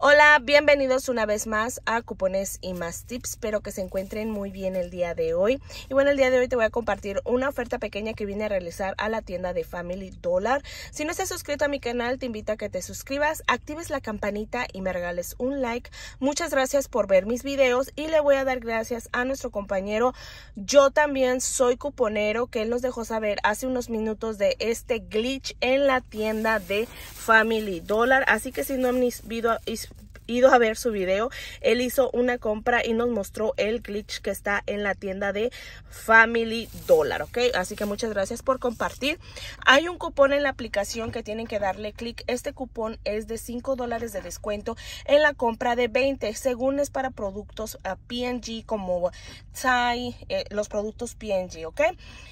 Hola, bienvenidos una vez más a Cupones y Más Tips. Espero que se encuentren muy bien el día de hoy. Y bueno, el día de hoy te voy a compartir una oferta pequeña que vine a realizar a la tienda de Family Dollar. Si no estás suscrito a mi canal, te invito a que te suscribas, actives la campanita y me regales un like. Muchas gracias por ver mis videos y le voy a dar gracias a nuestro compañero. Yo también soy cuponero, que él nos dejó saber hace unos minutos de este glitch en la tienda de Family Dollar. Así que si no han ido a ver su video, él hizo una compra y nos mostró el glitch que está en la tienda de Family Dollar, ¿ok? Así que muchas gracias por compartir. Hay un cupón en la aplicación que tienen que darle clic. Este cupón es de $5 de descuento en la compra de 20, según es para productos P&G como Thai, los productos P&G, ¿ok?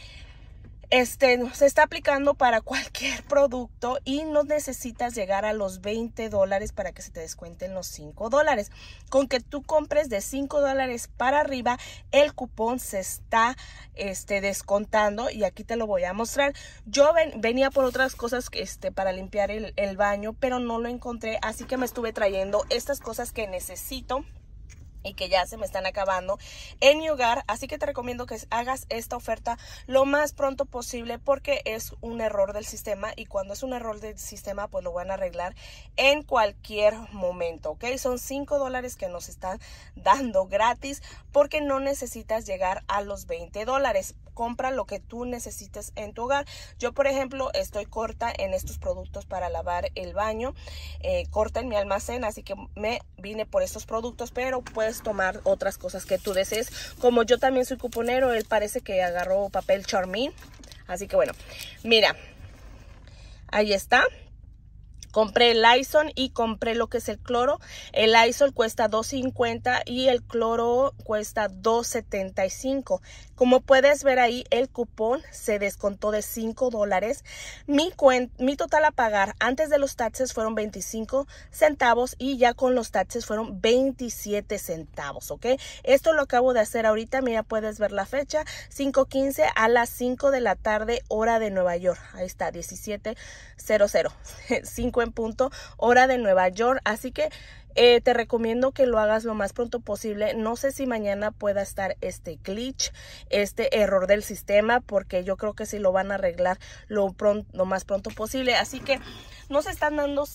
Se está aplicando para cualquier producto y no necesitas llegar a los $20 para que se te descuenten los $5. Con que tú compres de $5 para arriba, el cupón se está descontando, y aquí te lo voy a mostrar. Yo venía por otras cosas para limpiar el baño, pero no lo encontré, así que me estuve trayendo estas cosas que necesito y que ya se me están acabando en mi hogar. Así que te recomiendo que hagas esta oferta lo más pronto posible, porque es un error del sistema, y cuando es un error del sistema pues lo van a arreglar en cualquier momento, ¿ok? Son $5 que nos están dando gratis porque no necesitas llegar a los $20. Compra lo que tú necesites en tu hogar. Yo, por ejemplo, estoy corta en estos productos para lavar el baño, corta en mi almacén, así que me vine por estos productos, pero puedes tomar otras cosas que tú desees. Como yo también soy cuponero, él parece que agarró papel Charmin, así que bueno, mira, ahí está. Compré el Lysol y compré lo que es el cloro. El Lysol cuesta $2.50 y el cloro cuesta $2.75. Como puedes ver ahí, el cupón se descontó de $5. Mi total a pagar antes de los taxes fueron 25 centavos y ya con los taxes fueron 27 centavos, ¿ok? Esto lo acabo de hacer ahorita. Mira, puedes ver la fecha, 5:15 a las 5 de la tarde, hora de Nueva York. Ahí está, 17:00, 5 en punto, hora de Nueva York. Así que te recomiendo que lo hagas lo más pronto posible. No sé si mañana pueda estar este glitch, este error del sistema, porque yo creo que sí lo van a arreglar lo más pronto posible. Así que nos están dando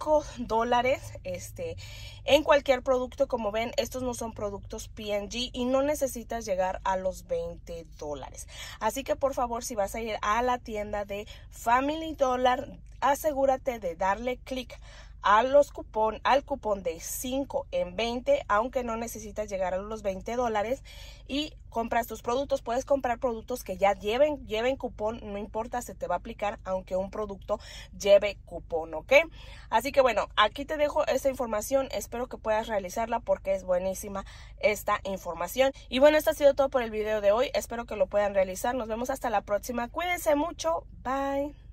$5 en cualquier producto. Como ven, estos no son productos P&G y no necesitas llegar a los $20. Así que por favor, si vas a ir a la tienda de Family Dollar, asegúrate de darle clic al cupón de 5 en 20, aunque no necesitas llegar a los $20, y compras tus productos. Puedes comprar productos que ya lleven cupón, no importa, se te va a aplicar aunque un producto lleve cupón, ¿ok? Así que bueno, aquí te dejo esta información. Espero que puedas realizarla porque es buenísima esta información. Y bueno, esto ha sido todo por el video de hoy. Espero que lo puedan realizar. Nos vemos hasta la próxima. Cuídense mucho. Bye.